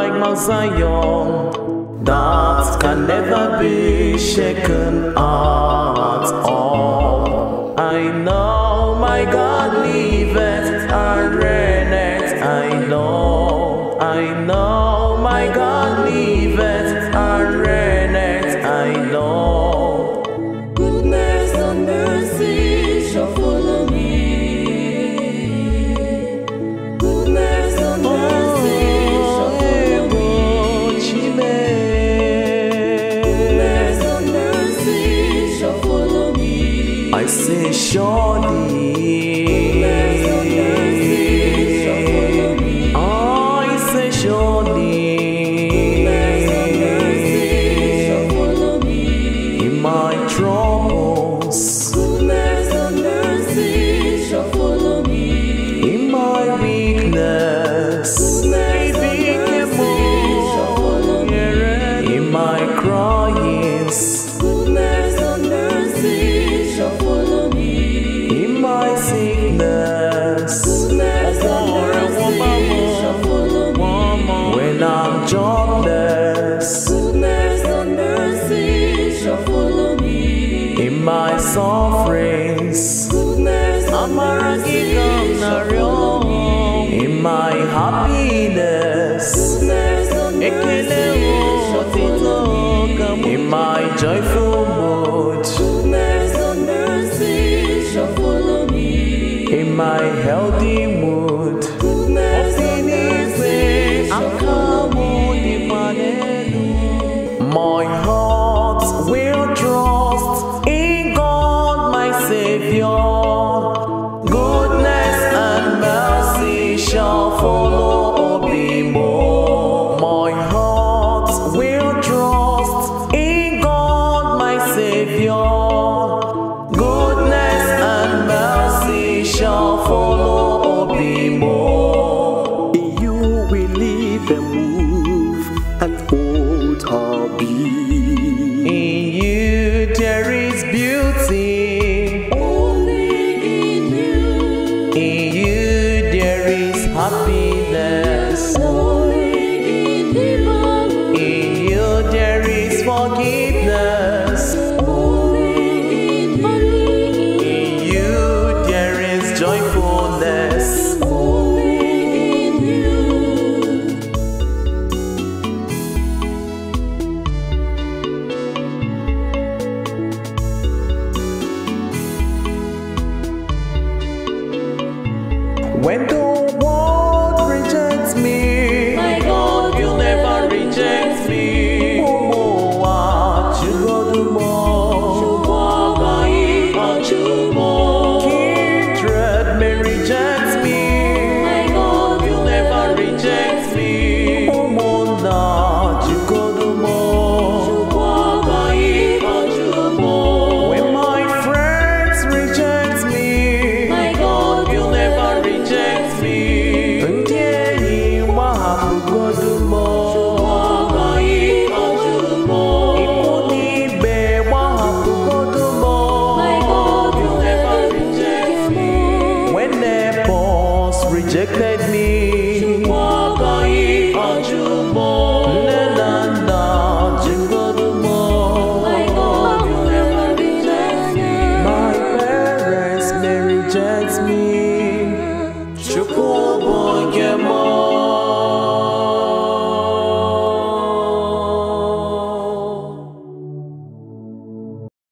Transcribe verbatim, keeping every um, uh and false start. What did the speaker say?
like Mount Zion that can never be shaken at all. I know my God liveth and reigneth. I know, I know my God liveth and reigneth. I know. Goodness and mercy shall follow me. Goodness and mercy shall follow me. Goodness and mercy shall follow me. I say surely. Goodness and mercy shall follow me. I say surely. Goodness and mercy shall follow me. In my troubles, Goodness and mercy shall follow me. in my weakness, Goodness and mercy shall follow me. in my cryings, Goodness and mercy shall follow me. in my sickness, Goodness and mercy shall follow me. when I'm jobless, Goodness and mercy shall follow me. in my sufferings, Goodness and mercy shall follow me. in my happiness, Goodness and mercy shall follow me. in my joyful mood, Goodness and mercy shall follow me. in my healthy mood. Goodness and mercy shall follow me. My heart will trust in God my Saviour. Goodness and mercy shall follow Obim. My heart will trust in God my Saviour. Goodness and mercy shall follow Obim. In you we live and move and hold our being. In you there is beauty. Only in you. In you there is happiness. Only in Him. In you there is forgiveness. Only in money. In you there is joyfulness. Only in you. When the world rejects me, My God, you'll never reject me. Oh, what you gonna do more? Kindred may reject me. My God, You'll never reject me. Oh, Mona, you go do more. When my friends reject me, My God, you'll never reject me. And yeah, you have to go do more. Ikuni be, have to go do more. My God, You'll never reject me. When the boss rejected